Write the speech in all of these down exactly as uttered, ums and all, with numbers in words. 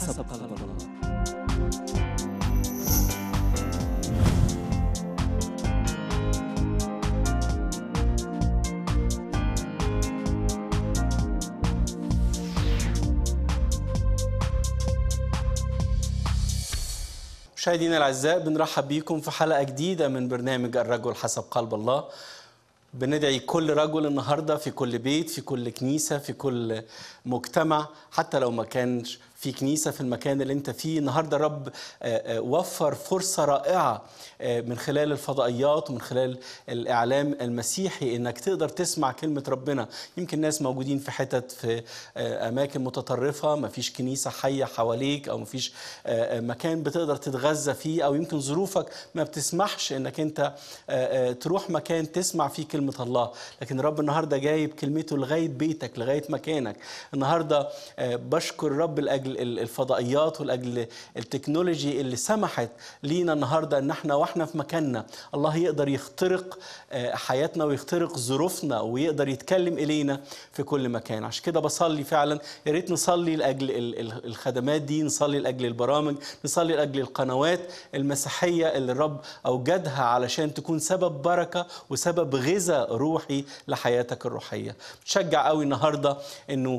بحسب قلب الله. مشاهدينا الأعزاء، بنرحب بيكم في حلقة جديدة من برنامج الرجل حسب قلب الله. بندعي كل رجل النهاردة في كل بيت، في كل كنيسة، في كل مجتمع، حتى لو ما كانش في كنيسة في المكان اللي انت فيه. النهاردة رب وفر فرصة رائعة من خلال الفضائيات ومن خلال الإعلام المسيحي انك تقدر تسمع كلمة ربنا. يمكن ناس موجودين في حتت في أماكن متطرفة، ما فيش كنيسة حية حواليك، أو ما فيش مكان بتقدر تتغذى فيه، أو يمكن ظروفك ما بتسمحش انك انت تروح مكان تسمع فيه كلمة الله. لكن رب النهاردة جايب كلمته لغاية بيتك، لغاية مكانك. النهاردة بشكر رب لأجل الفضائيات ولأجل التكنولوجي اللي سمحت لينا النهاردة ان احنا واحنا في مكاننا الله يقدر يخترق حياتنا ويخترق ظروفنا ويقدر يتكلم إلينا في كل مكان. عشان كده بصلي فعلا، يا ريت نصلي لأجل الخدمات دي، نصلي لأجل البرامج، نصلي لأجل القنوات المسيحية اللي الرب أوجدها علشان تكون سبب بركة وسبب غذاء روحي لحياتك الروحية. بتشجع قوي النهاردة انه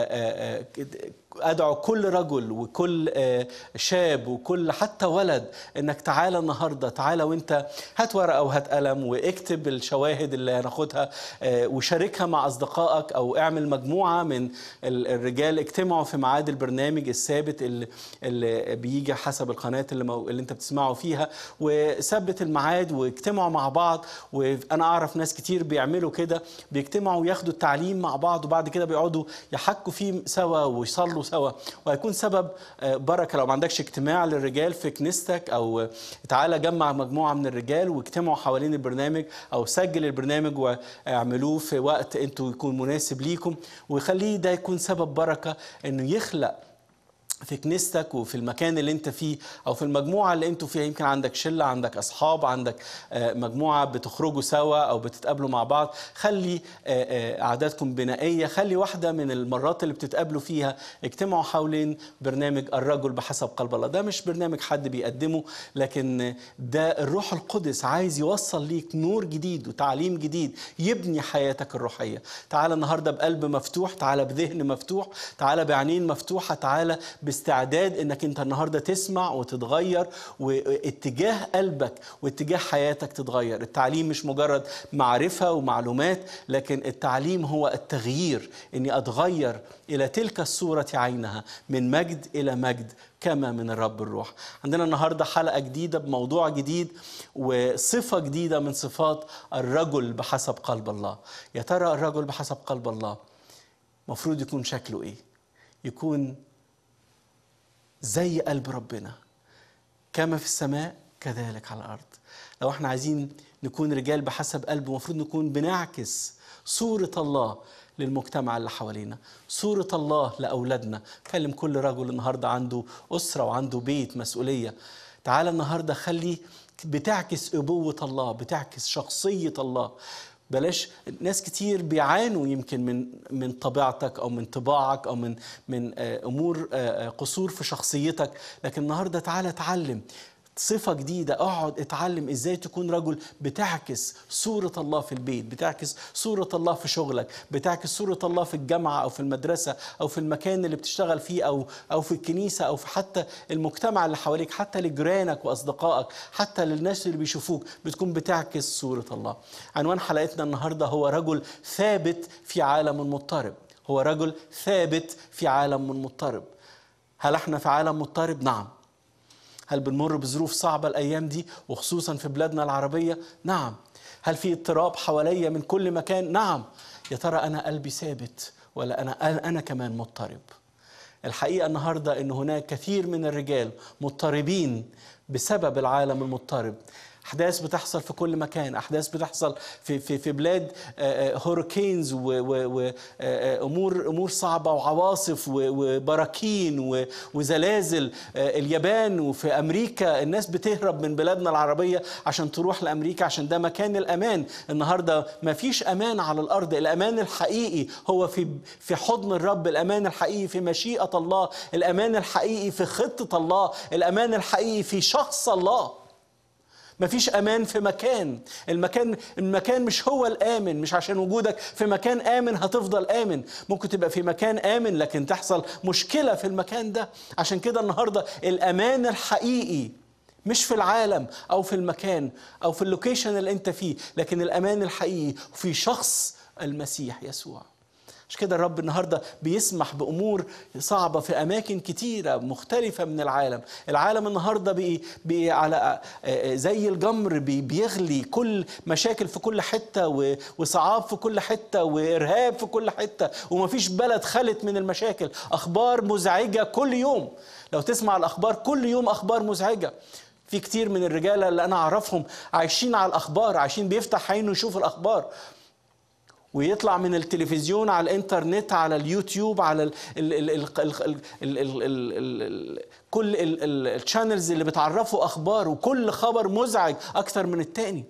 أدعو كل رجل وكل شاب وكل حتى ولد انك تعالى النهاردة، تعالى وانت هات ورقة وهات قلم واكتب الشواهد اللي هناخدها وشاركها مع أصدقائك، أو اعمل مجموعة من الرجال اجتمعوا في ميعاد البرنامج الثابت اللي, اللي بيجي حسب القناة اللي, مو... اللي انت بتسمعه فيها، وثبت الميعاد واجتمعوا مع بعض. وأنا أعرف ناس كتير بيعملوا كده، بيجتمعوا وياخدوا التعليم مع بعض وبعد كده بيقعدوا يحكوا فيه سوا ويصلوا سوا، وهيكون سبب بركة. لو ما عندكش اجتماع للرجال في كنيستك، أو تعالى جمع مجموعة من الرجال واجتمعوا حوالين البرنامج، أو سجل البرنامج واعملوه في وقت انتوا يكون مناسب ليكم، ويخليه ده يكون سبب بركة انه يخلق في كنيستك وفي المكان اللي انت فيه، او في المجموعة اللي انتوا فيها. يمكن عندك شلة، عندك اصحاب، عندك مجموعة بتخرجوا سوا او بتتقابلوا مع بعض. خلي اعدادكم بنائية، خلي واحدة من المرات اللي بتتقابلوا فيها اجتمعوا حوالين برنامج الرجل بحسب قلب الله. ده مش برنامج حد بيقدمه، لكن ده الروح القدس عايز يوصل ليك نور جديد وتعليم جديد يبني حياتك الروحية. تعالى النهاردة بقلب مفتوح، تعالى بذهن مفتوح، تعالى بعينين مفتوحة، تعالى باستعداد انك انت النهارده تسمع وتتغير، واتجاه قلبك واتجاه حياتك تتغير. التعليم مش مجرد معرفة ومعلومات، لكن التعليم هو التغيير، اني اتغير الى تلك الصورة عينها، من مجد الى مجد كما من الرب الروح. عندنا النهارده حلقة جديدة بموضوع جديد وصفة جديدة من صفات الرجل بحسب قلب الله. يا ترى الرجل بحسب قلب الله مفروض يكون شكله ايه؟ يكون زي قلب ربنا، كما في السماء كذلك على الأرض. لو احنا عايزين نكون رجال بحسب قلبه، مفروض نكون بنعكس صورة الله للمجتمع اللي حوالينا، صورة الله لأولادنا. كلم كل رجل النهاردة عنده أسرة وعنده بيت مسؤولية. تعال النهاردة خلي بتعكس أبوة الله، بتعكس شخصية الله. بلاش ناس كتير بيعانوا يمكن من من طبيعتك او من طباعك او من من امور قصور في شخصيتك، لكن النهارده تعالى اتعلم صفة جديدة. اقعد اتعلم ازاي تكون رجل بتعكس صورة الله في البيت، بتعكس صورة الله في شغلك، بتعكس صورة الله في الجامعة او في المدرسة او في المكان اللي بتشتغل فيه، او او في الكنيسة، او في حتى المجتمع اللي حواليك، حتى لجيرانك واصدقائك، حتى للناس اللي بيشوفوك، بتكون بتعكس صورة الله. عنوان حلقتنا النهاردة هو رجل ثابت في عالم مضطرب. هو رجل ثابت في عالم مضطرب. هل احنا في عالم مضطرب؟ نعم. هل بنمر بظروف صعبة الأيام دي وخصوصا في بلادنا العربية؟ نعم. هل في اضطراب حواليا من كل مكان؟ نعم. يا ترى أنا قلبي ثابت ولا أنا أنا كمان مضطرب؟ الحقيقة النهاردة أن هناك كثير من الرجال مضطربين بسبب العالم المضطرب. احداث بتحصل في كل مكان، احداث بتحصل في في في بلاد هوريكينز وامور امور صعبه وعواصف وبراكين وزلازل. اليابان وفي امريكا الناس بتهرب من بلادنا العربيه عشان تروح لامريكا، عشان ده مكان الامان. النهارده ما فيش امان على الارض، الامان الحقيقي هو في في حضن الرب، الامان الحقيقي في مشيئه الله، الامان الحقيقي في خطه الله، الامان الحقيقي في شخص الله. مفيش امان في مكان، المكان المكان مش هو الامن. مش عشان وجودك في مكان امن هتفضل امن، ممكن تبقى في مكان امن لكن تحصل مشكله في المكان ده. عشان كده النهارده الامان الحقيقي مش في العالم او في المكان او في اللوكيشن اللي انت فيه، لكن الامان الحقيقي في شخص المسيح يسوع. مش كده الرب النهارده بيسمح بامور صعبه في اماكن كتيره مختلفه من العالم. العالم النهارده بي بي على زي الجمر بي بيغلي، كل مشاكل في كل حته وصعاب في كل حته وارهاب في كل حته، ومفيش بلد خلت من المشاكل. اخبار مزعجه كل يوم، لو تسمع الاخبار كل يوم اخبار مزعجه. في كتير من الرجاله اللي انا اعرفهم عايشين على الاخبار، عايشين بيفتح عينه يشوف الاخبار، ويطلع من التلفزيون على الانترنت على اليوتيوب على ال ال ال ال ال ال ال ال ال كل الشانلز اللي بتعرفوا اخبار، وكل خبر مزعج اكتر من التاني.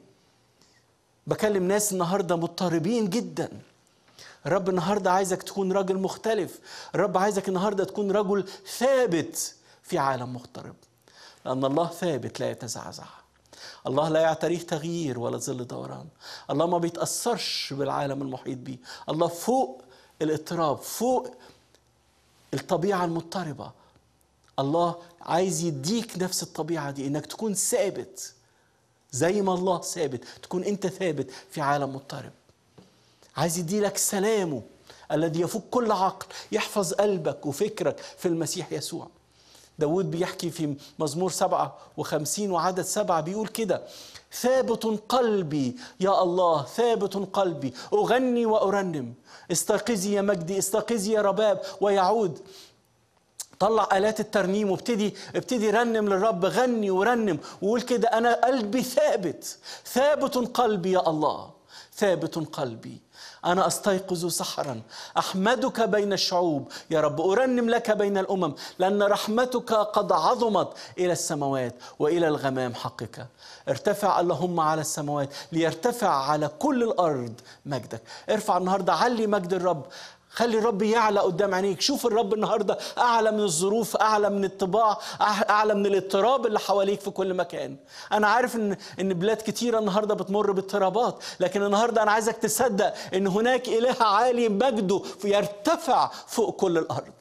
بكلم ناس النهارده مضطربين جدا. الرب النهارده عايزك تكون راجل مختلف، الرب عايزك النهارده تكون رجل ثابت في عالم مضطرب، لأن الله ثابت لا يتزعزع. الله لا يعتريه تغيير ولا ظل دوران. الله ما بيتأثرش بالعالم المحيط بيه. الله فوق الاضطراب، فوق الطبيعة المضطربة. الله عايز يديك نفس الطبيعة دي، انك تكون ثابت زي ما الله ثابت، تكون انت ثابت في عالم مضطرب. عايز يديلك سلامه الذي يفوق كل عقل، يحفظ قلبك وفكرك في المسيح يسوع. داود بيحكي في مزمور سبعة وخمسين وعدد سبعة بيقول كده: ثابت قلبي يا الله، ثابت قلبي، أغني وأرنم. استيقظي يا مجدي، استيقظي يا رباب ويعود. طلع آلات الترنيم وابتدي ابتدي رنم للرب، غني ورنم وقول كده: أنا قلبي ثابت، ثابت قلبي يا الله، ثابت قلبي. أنا أستيقظ سحرا أحمدك بين الشعوب يا رب، أرنم لك بين الأمم، لأن رحمتك قد عظمت إلى السماوات وإلى الغمام حقك. ارتفع اللهم على السماوات ليرتفع على كل الأرض مجدك. ارفع النهاردة، علي مجد الرب، خلي الرب يعلى قدام عينيك. شوف الرب النهاردة أعلى من الظروف، أعلى من الطباع، أعلى من الاضطراب اللي حواليك في كل مكان. أنا عارف إن إن بلاد كتيرة النهاردة بتمر باضطرابات، لكن النهاردة أنا عايزك تصدق إن هناك إله عالي مجده يرتفع فوق كل الأرض.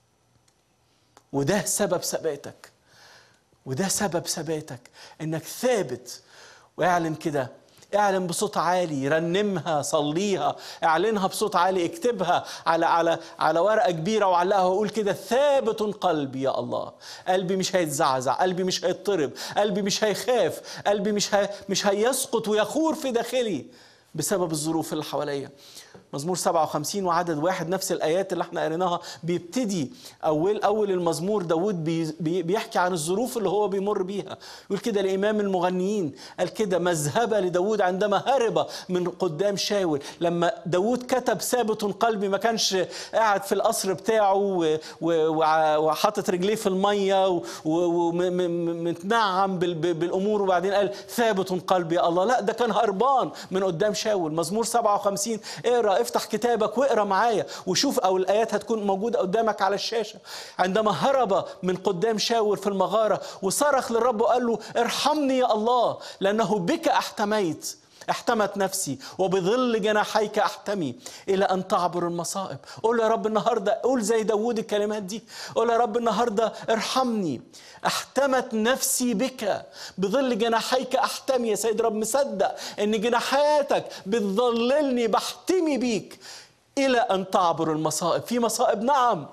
وده سبب ثباتك، وده سبب ثباتك إنك ثابت. واعلن كده، اعلن بصوت عالي، رنمها، صليها، اعلنها بصوت عالي، اكتبها على على على ورقه كبيره وعلقها وقول كده: ثابت قلبي يا الله. قلبي مش هيتزعزع، قلبي مش هيضطرب، قلبي مش هيخاف، قلبي مش هي مش هيسقط ويخور في داخلي بسبب الظروف اللي حواليا. مزمور سبعة وخمسين وعدد واحد، نفس الآيات اللي احنا قريناها، بيبتدي أول أول المزمور داود بي بيحكي عن الظروف اللي هو بيمر بيها. يقول كده لإمام المغنيين، قال كده: مذهبة لداود عندما هرب من قدام شاول. لما داود كتب ثابت قلبي، ما كانش قاعد في القصر بتاعه وحاطط رجليه في المية ومتنعم بالأمور وبعدين قال ثابت قلبي يا الله. لا، ده كان هربان من قدام شاول. مزمور سبعة وخمسين، اقرأ، افتح كتابك واقرأ معايا وشوف، أو الآيات هتكون موجودة قدامك على الشاشة. عندما هرب من قدام شاول في المغارة وصرخ للرب وقال له: ارحمني يا الله لأنه بك احتميت، احتمت نفسي وبظل جناحيك احتمي إلى أن تعبر المصائب. قول يا رب النهاردة، قول زي داود الكلمات دي، قول يا رب النهاردة: ارحمني، احتمت نفسي بك، بظل جناحيك احتمي. يا سيد رب، مصدق ان جناحاتك بتظللني، بحتمي بيك الى ان تعبر المصائب. في مصائب نعم،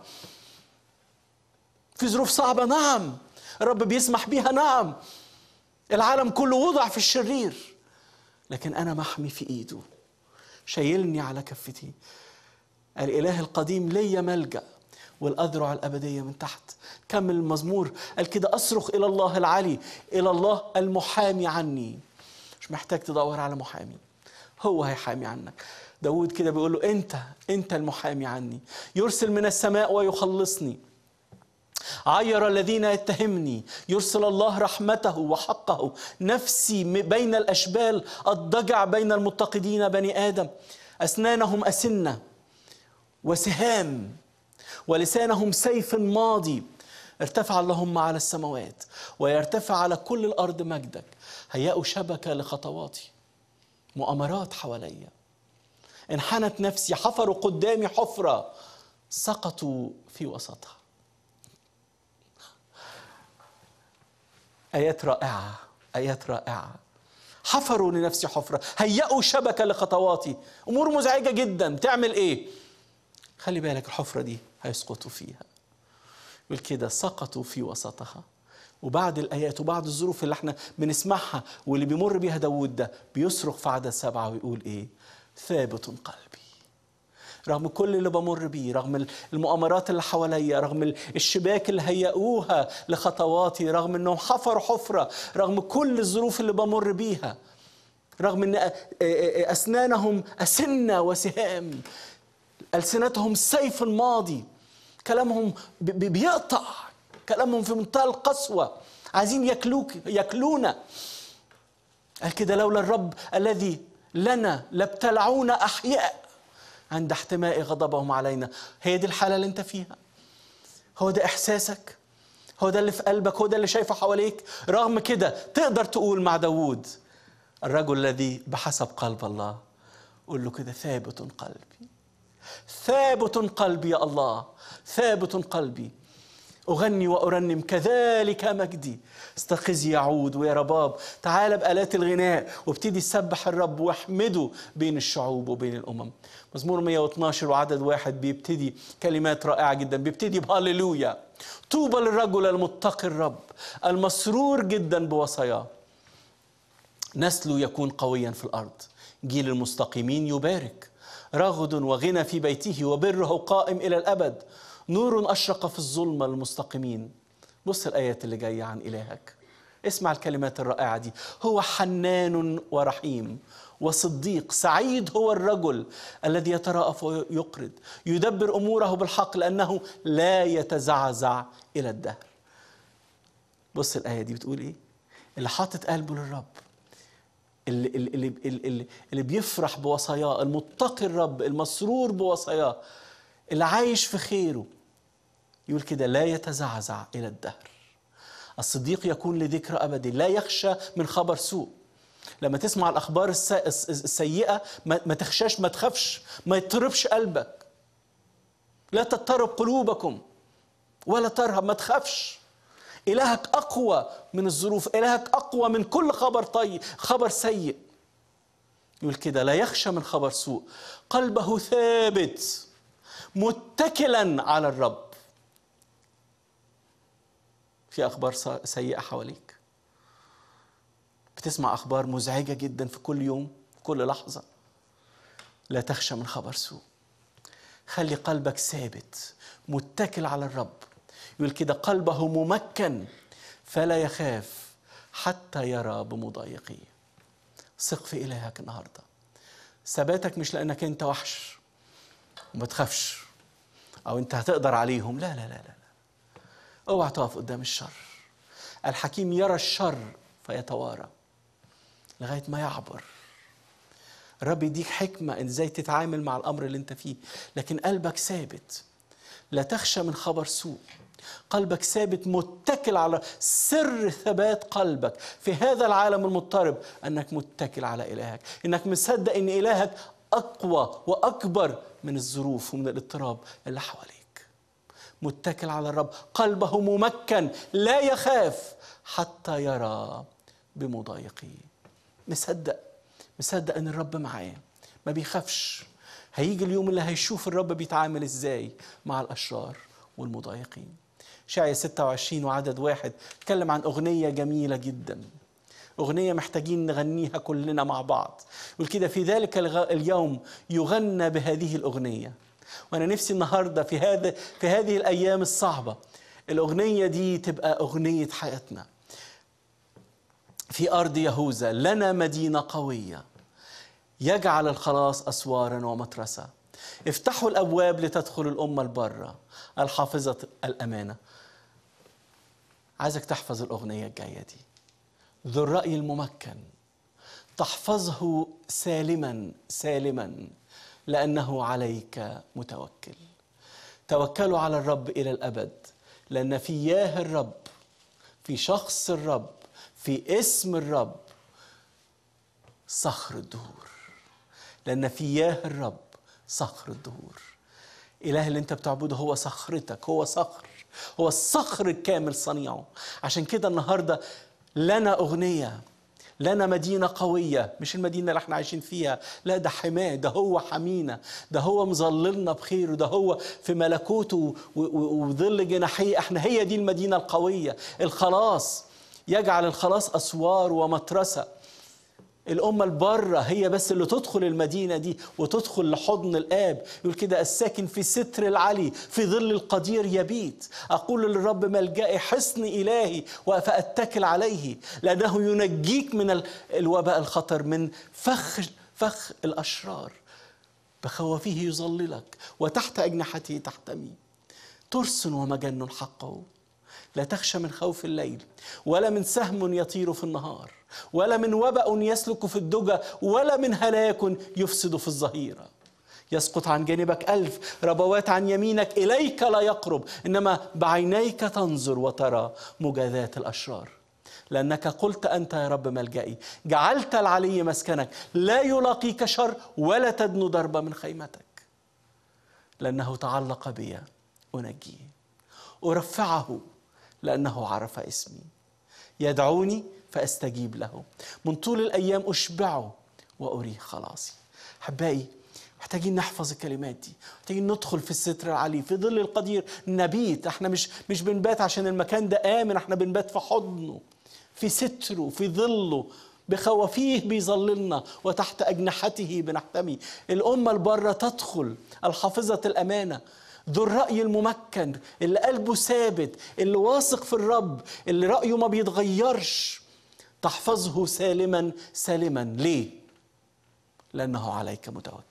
في ظروف صعبة نعم، الرب بيسمح بيها نعم، العالم كله وضع في الشرير، لكن أنا محمي في إيده، شايلني على كفتي. الإله القديم لي ملجأ والأذرع الأبدية من تحت. كمل المزمور قال كده: أصرخ إلى الله العلي، إلى الله المحامي عني. مش محتاج تدور على محامي، هو هيحامي عنك. داود كده بيقول له انت انت المحامي عني. يرسل من السماء ويخلصني، عير الذين يتهمني، يرسل الله رحمته وحقه. نفسي بين الأشبال، الضجع بين المتقدين بني آدم. أسنانهم أسنة وسهام، ولسانهم سيف ماضي. ارتفع اللهم على السماوات، ويرتفع على كل الأرض مجدك. هيأوا شبكة لخطواتي، مؤامرات حواليا. انحنت نفسي، حفروا قدامي حفرة، سقطوا في وسطها. آيات رائعة، آيات رائعة. حفروا لنفسي حفرة، هيأوا شبكة لخطواتي. أمور مزعجة جدا، تعمل إيه؟ خلي بالك الحفرة دي هيسقطوا فيها. يقول كده سقطوا في وسطها. وبعد الآيات وبعد الظروف اللي احنا بنسمعها واللي بيمر بيها داود ده، بيصرخ في عدد سبعة ويقول إيه؟ ثابت قلبي رغم كل اللي بمر بيه، رغم المؤامرات اللي حواليا، رغم الشباك اللي هيئوها لخطواتي، رغم انهم حفروا حفرة، رغم كل الظروف اللي بمر بيها، رغم ان اسنانهم أسنة وسهام، ألسنتهم سيف ماضي، كلامهم بيقطع، كلامهم في منتهى القسوة، عايزين ياكلوك ياكلونا. قال كده لولا الرب الذي لنا لابتلعونا أحياء عند احتماء غضبهم علينا. هي دي الحالة اللي انت فيها؟ هو ده إحساسك؟ هو ده اللي في قلبك؟ هو ده اللي شايفه حواليك؟ رغم كده تقدر تقول مع داود الرجل الذي بحسب قلب الله، قول له كده ثابت قلبي، ثابت قلبي يا الله، ثابت قلبي. أغني وأرنم كذلك مجدي، استيقظي يعود ويا رباب. تعال بآلات الغناء وابتدي تسبح الرب واحمده بين الشعوب وبين الأمم. مزمور مئة واثناشر وعدد واحد بيبتدي كلمات رائعة جدا، بيبتدي بهاليلويا. طوبى للرجل المتقي الرب المسرور جدا بوصاياه، نسله يكون قويا في الأرض. جيل المستقيمين يبارك، رغد وغنى في بيته وبره قائم إلى الأبد. نور أشرق في الظلمة المستقيمين. بص الآيات اللي جاية عن إلهك، اسمع الكلمات الرائعة دي. هو حنان ورحيم وصديق، سعيد هو الرجل الذي يترأف ويقرض، يدبر أموره بالحق لأنه لا يتزعزع إلى الدهر. بص الآية دي بتقول إيه؟ اللي حاطط قلبه للرب، اللي, اللي, اللي, اللي بيفرح بوصاياه، المتقي الرب المسرور بوصاياه، اللي عايش في خيره، يقول كده لا يتزعزع إلى الدهر. الصديق يكون لذكرى أبدي، لا يخشى من خبر سوء. لما تسمع الأخبار السيئة ما تخشاش، ما تخافش، ما يضطربش قلبك. لا تضطرب قلوبكم ولا ترهب، ما تخافش. إلهك أقوى من الظروف، إلهك أقوى من كل خبر طيب، خبر سيء. يقول كده لا يخشى من خبر سوء، قلبه ثابت متكلا على الرب. في أخبار سيئة حواليك، بتسمع أخبار مزعجة جدا في كل يوم في كل لحظة، لا تخشى من خبر سوء. خلي قلبك ثابت متكل على الرب. يقول كده قلبه ممكن فلا يخاف حتى يرى بمضايقيه. ثق في إلهك النهاردة. ثباتك مش لأنك أنت وحش وما تخافش أو أنت هتقدر عليهم، لا لا لا لا، اوعى تقف قدام الشر. الحكيم يرى الشر فيتوارى لغاية ما يعبر. الرب يديك حكمة ازاي تتعامل مع الأمر اللي انت فيه، لكن قلبك ثابت، لا تخشى من خبر سوء. قلبك ثابت متكل على سر ثبات قلبك في هذا العالم المضطرب، أنك متكل على إلهك، أنك مصدق أن إلهك أقوى وأكبر من الظروف ومن الاضطراب اللي حواليك. متكل على الرب، قلبه ممكن لا يخاف حتى يرى بمضايقيه. مصدق مصدق ان الرب معاه، ما بيخافش. هيجي اليوم اللي هيشوف الرب بيتعامل ازاي مع الاشرار والمضايقين. إشعياء ستة وعشرين وعدد واحد اتكلم عن اغنيه جميله جدا، اغنيه محتاجين نغنيها كلنا مع بعض. يقول كده في ذلك اليوم يغنى بهذه الاغنيه. وانا نفسي النهارده في هذا في هذه الايام الصعبه الاغنيه دي تبقى اغنيه حياتنا. في أرض يهوذا لنا مدينة قوية، يجعل الخلاص أسوارا ومترسة. افتحوا الأبواب لتدخل الأمة البرة الحافظة الأمانة. عايزك تحفظ الأغنية الجاية دي. ذو الرأي الممكن تحفظه سالما سالما لأنه عليك متوكل. توكلوا على الرب إلى الأبد، لأن في ياه الرب، في شخص الرب، في اسم الرب صخر الدهور. لأن في ياه الرب صخر الدهور. إله اللي أنت بتعبده هو صخرتك، هو صخر، هو الصخر الكامل صنيعه. عشان كده النهاردة لنا أغنية، لنا مدينة قوية، مش المدينة اللي احنا عايشين فيها، لا ده حماه، ده هو حمينا، ده هو مظللنا بخير، ده هو في ملكوته وظل جناحيه. احنا هي دي المدينة القوية. الخلاص يجعل الخلاص أسوار ومترسة. الأمة البرة هي بس اللي تدخل المدينة دي وتدخل لحضن الآب. يقول كده الساكن في ستر العلي في ظل القدير يبيت. أقول للرب ملجئي حصن إلهي فأتكل عليه، لأنه ينجيك من الوباء الخطر، من فخ فخ الأشرار. بخوافه يظللك وتحت أجنحته تحتمي. ترس ومجن حقه. لا تخشى من خوف الليل، ولا من سهم يطير في النهار، ولا من وبأ يسلك في الدجى، ولا من هلاك يفسد في الظهيرة. يسقط عن جانبك ألف، ربوات عن يمينك، إليك لا يقرب، إنما بعينيك تنظر وترى مجازات الأشرار. لأنك قلت أنت يا رب ملجئي، جعلت العلي مسكنك، لا يلاقيك شر ولا تدنو ضربة من خيمتك. لأنه تعلق بي أنجيه، أرفعه لأنه عرف اسمي. يدعوني فأستجيب له، من طول الأيام أشبعه وأريه خلاصي. أحبائي، محتاجين نحفظ الكلمات دي، محتاجين ندخل في الستر العلي في ظل القدير نبيت. احنا مش مش بنبات عشان المكان ده آمن، احنا بنبات في حضنه، في ستره، في ظله. بخوافيه بيظللنا وتحت أجنحته بنحتمي. الأمة البرة تدخل الحافظة الأمانة، ذو الرأي الممكن، اللي قلبه ثابت، اللي واثق في الرب، اللي رأيه ما بيتغيرش. تحفظه سالما سالما. ليه؟ لأنه عليك متوكل.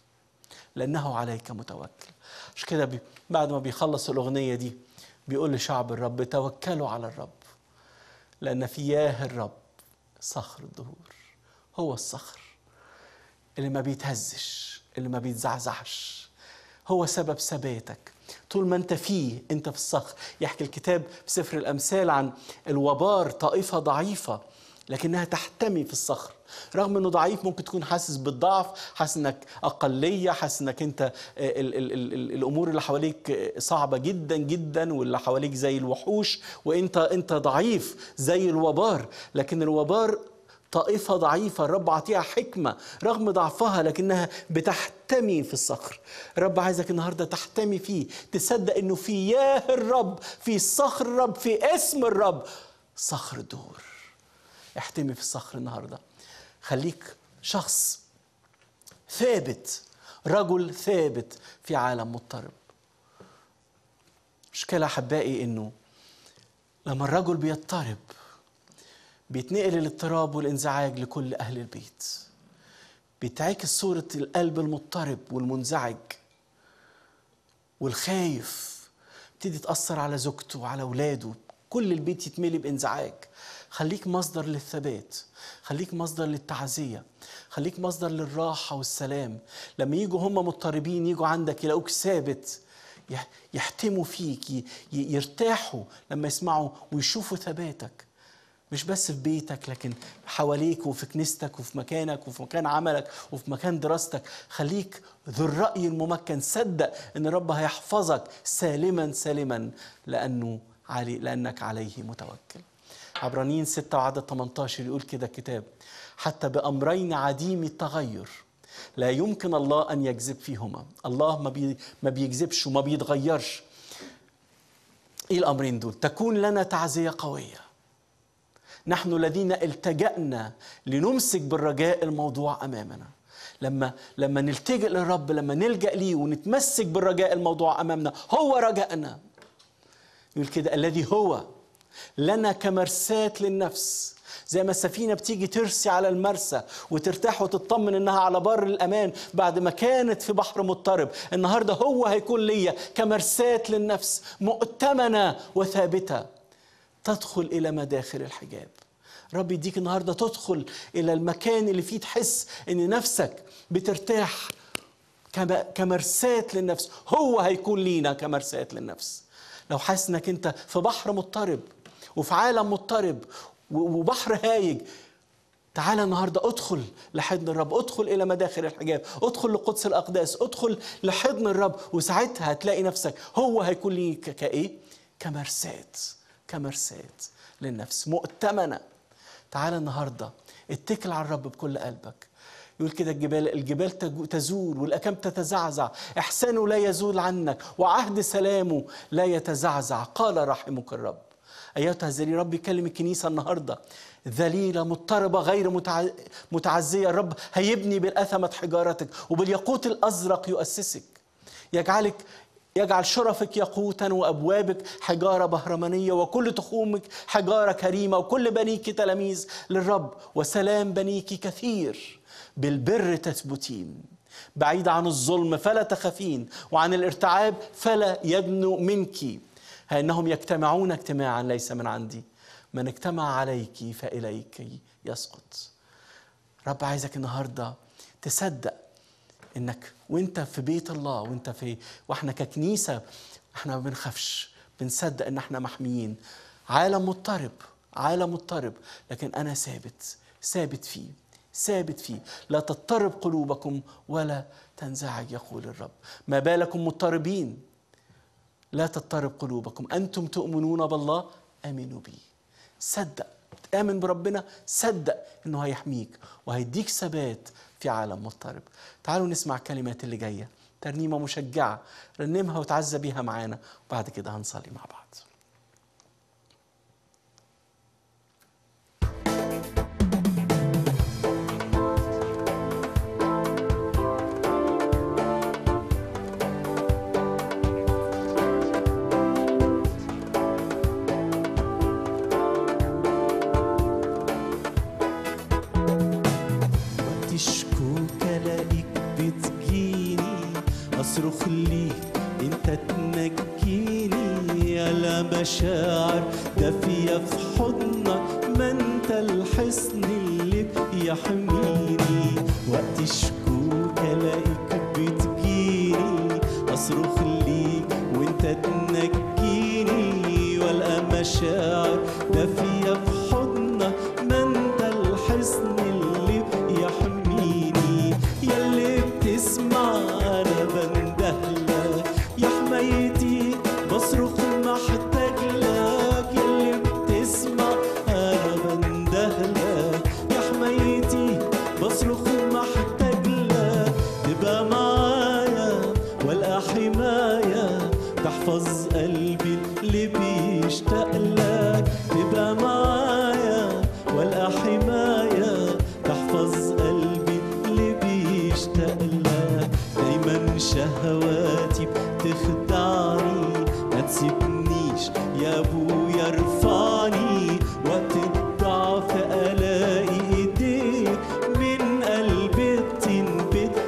لأنه عليك متوكل. مش كده بي بعد ما بيخلص الأغنية دي بيقول لشعب الرب توكلوا على الرب، لأن في ياه الرب صخر الدهور. هو الصخر اللي ما بيتهزش، اللي ما بيتزعزعش، هو سبب ثباتك. طول ما انت فيه، انت في الصخر. يحكي الكتاب في سفر الأمثال عن الوبار، طائفة ضعيفة لكنها تحتمي في الصخر. رغم انه ضعيف ممكن تكون حاسس بالضعف، حاسس انك اقليه، حاسس انك انت ال ال ال ال الامور اللي حواليك صعبه جدا جدا، واللي حواليك زي الوحوش، وانت انت ضعيف زي الوبار. لكن الوبار طائفة ضعيفة، الرب عطيها حكمة رغم ضعفها لكنها بتحتمي في الصخر. الرب عايزك النهاردة تحتمي فيه، تصدق انه في ياه الرب، في صخر الرب، في اسم الرب صخر الدهور. احتمي في الصخر النهاردة. خليك شخص ثابت، رجل ثابت في عالم مضطرب. مشكلة أحبائي إنه لما الرجل بيضطرب بيتنقل الاضطراب والانزعاج لكل أهل البيت. بيتعكس صورة القلب المضطرب والمنزعج والخايف، بتدي تأثر على زوجته وعلى أولاده، كل البيت يتملي بانزعاج. خليك مصدر للثبات، خليك مصدر للتعزية، خليك مصدر للراحة والسلام. لما يجوا هم مضطربين يجوا عندك يلاقوك ثابت، يحتموا فيك، يرتاحوا لما يسمعوا ويشوفوا ثباتك، مش بس في بيتك لكن حواليك وفي كنيستك وفي مكانك وفي مكان عملك وفي مكان دراستك. خليك ذو الرأي الممكن، صدق ان الرب هيحفظك سالما سالما لأنه علي لأنك عليه متوكل. عبرانيين ستة وعدد ثمانية عشر يقول كده الكتاب: حتى بأمرين عديم التغير لا يمكن الله أن يكذب فيهما. الله ما, بي ما بيكذبش وما بيتغيرش. إيه الأمرين دول؟ تكون لنا تعزية قوية، نحن الذين التجأنا لنمسك بالرجاء الموضوع أمامنا. لما لما نلتجئ للرب، لما نلجأ ليه ونتمسك بالرجاء الموضوع أمامنا، هو رجاءنا. يقول كده: الذي هو لنا كمرساة للنفس زي ما السفينة بتيجي ترسي على المرسى وترتاح وتطمن إنها على بر الأمان بعد ما كانت في بحر مضطرب، النهاردة هو هيكون ليا كمرساة للنفس مؤتمنة وثابتة تدخل إلى مداخل الحجاب. رب يديك النهاردة تدخل إلى المكان اللي فيه تحس إن نفسك بترتاح كمرساة للنفس. هو هيكون لينا كمرساة للنفس. لو حاسس إنك أنت في بحر مضطرب وفي عالم مضطرب وبحر هايج، تعال النهاردة ادخل لحضن الرب، ادخل إلى مداخل الحجاب، ادخل لقدس الأقداس، ادخل لحضن الرب، وساعتها هتلاقي نفسك هو هيكون ليك كإيه؟ كمرساة، كمرساة للنفس مؤتمنة. تعال النهاردة اتكل على الرب بكل قلبك. يقول كده الجبال الجبال تزول والأكام تتزعزع، إحسانه لا يزول عنك وعهد سلامه لا يتزعزع، قال رحمك الرب. أيتها الذليلة، رب يكلم الكنيسة النهاردة ذليلة مضطربة غير متعزية، الرب هيبني بالأثمة حجارتك وبالياقوت الأزرق يؤسسك، يجعلك يجعل شرفك ياقوتا وأبوابك حجارة بهرمانية وكل تخومك حجارة كريمة وكل بنيك تلاميذ للرب، وسلام بنيك كثير بالبر تثبتين، بعيد عن الظلم فلا تخافين وعن الارتعاب فلا يدنو منك، إنهم يجتمعون اجتماعا ليس من عندي، من اجتمع عليك فإليك يسقط. رب عايزك النهاردة تصدق إنك وإنت في بيت الله وإنت في وإحنا ككنيسة إحنا ما بنخافش، بنصدق إن إحنا محميين. عالم مضطرب، عالم مضطرب، لكن أنا ثابت، ثابت فيه، ثابت فيه. لا تضطرب قلوبكم ولا تنزعج يقول الرب. ما بالكم مضطربين؟ لا تضطرب قلوبكم، أنتم تؤمنون بالله آمنوا بي. صدق، تآمن بربنا، صدق إنه هيحميك وهيديك ثبات في عالم مضطرب. تعالوا نسمع الكلمات اللي جاية، ترنيمة مشجعة رنمها وتعزى بيها معانا، وبعد كده هنصلي مع بعض. أصرخ ليك أنت تنجيني، على مشاعر دافية في حضنك، ما أنت الحصن اللي بيحميني. وقت الشكوك ألاقيك بتجيني، أصرخ ليك وأنت تنجيني، والقى مشاعر دافية في حضنك، ما أنت الحصن اللي بيحميني. ياللي بتسمع أنا بندهلك، يا حمايتي بصرخ محتاج لك. ياللي بتسمع أنا بندهلك، يا حمايتي بصرخ محتاج لك. تبقى معايا والقى حماية تحفظ قلبي اللي بيشتاق لك. تبقى معايا والقى حماية تحفظ قلبي اللي بيشتاق لك. دايما شهواتي بتخدعني، ما تسيبنيش يا ابويا ارفعني. وقت الضعف الاقي ايديك من قلبي الطين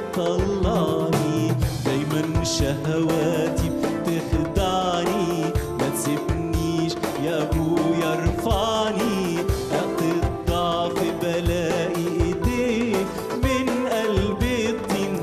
بتطلعني. دايما شهواتي بتخدعني، ما تسيبنيش يا ابويا ارفعني. وقت الضعف بلاقي ايديك من قلبي الطين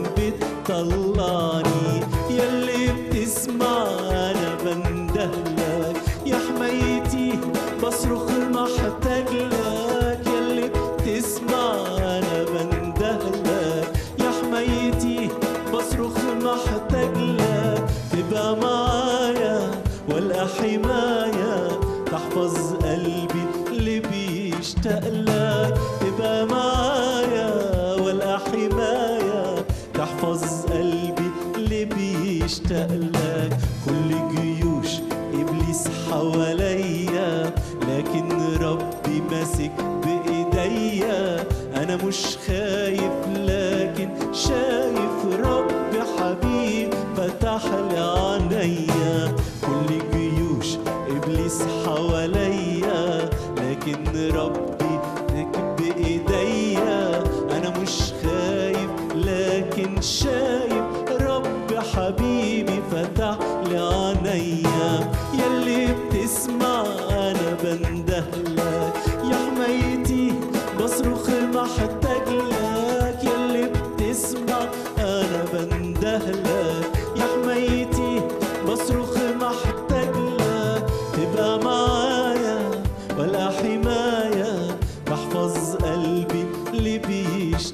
بتطلعني. ياللي بتسمع انا بندهلك، يا حمايتي بصرخ محتاج لك. ياللي بتسمع انا بندهلك، يا حمايتي بصرخ محتاج لك. تبقى معايا والقى حماية تحفظ قلبي اللي بيشتاق لك. تبقى معايا والقى حماية تحفظ قلبي اللي بيشتاق لك. كل جيوش إبليس حواليا، لكن ربي ماسك بإيديا. أنا مش خايف لكن شايف ربي حبيب فتح لي عينيا. كل جيوش إبليس حواليا، لكن ربي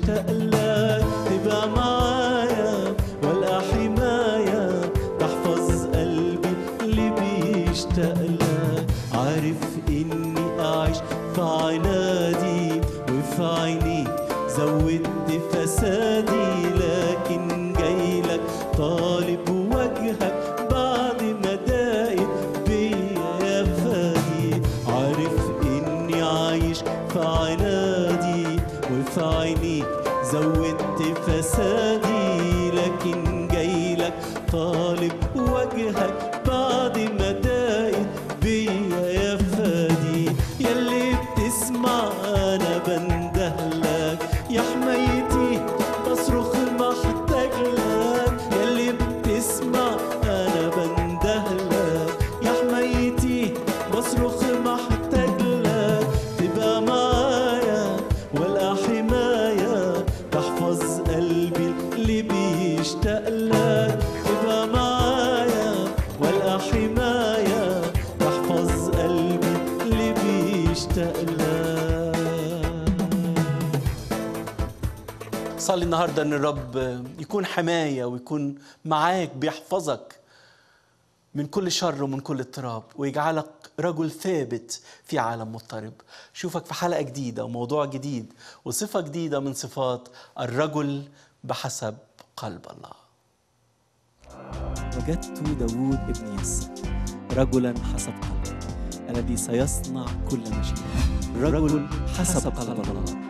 بيشتاق لك تبقى معايا، والقى حماية تحفظ قلبي اللي بيشتاق لك. عارف إني أعيش في عنادي وفي عينيك زودت فسادي، لكن جايلك طالب وجهك بعد ما ضاقت بيا يا فادي. عارف إني عايش في عنادي وفي عينيك زودت فسادي، لكن جايلك طالب وجهك بعد ما ضاقت بيا يا فادي. ياللي بتسمع أنا بندهلك يا حمايتي بصرخ محتاج لك. ياللي بتسمع أنا بندهلك يا حمايتي بصرخ محتاج لك. تبقى معايا والقى حماية تحفظ قلبي اللي بيشتاق لك. تبقى معايا والقى حماية تحفظ قلبي اللي بيشتاق لك. صلي النهاردة أن الرب يكون حماية ويكون معاك بيحفظك من كل شر ومن كل اضطراب، ويجعلك رجل ثابت في عالم مضطرب. شوفك في حلقة جديدة وموضوع جديد وصفة جديدة من صفات الرجل بحسب قلب الله. وجدت داود ابن يسى رجلا حسب قلبه الذي سيصنع كل ما شاء. رجل حسب قلب الله.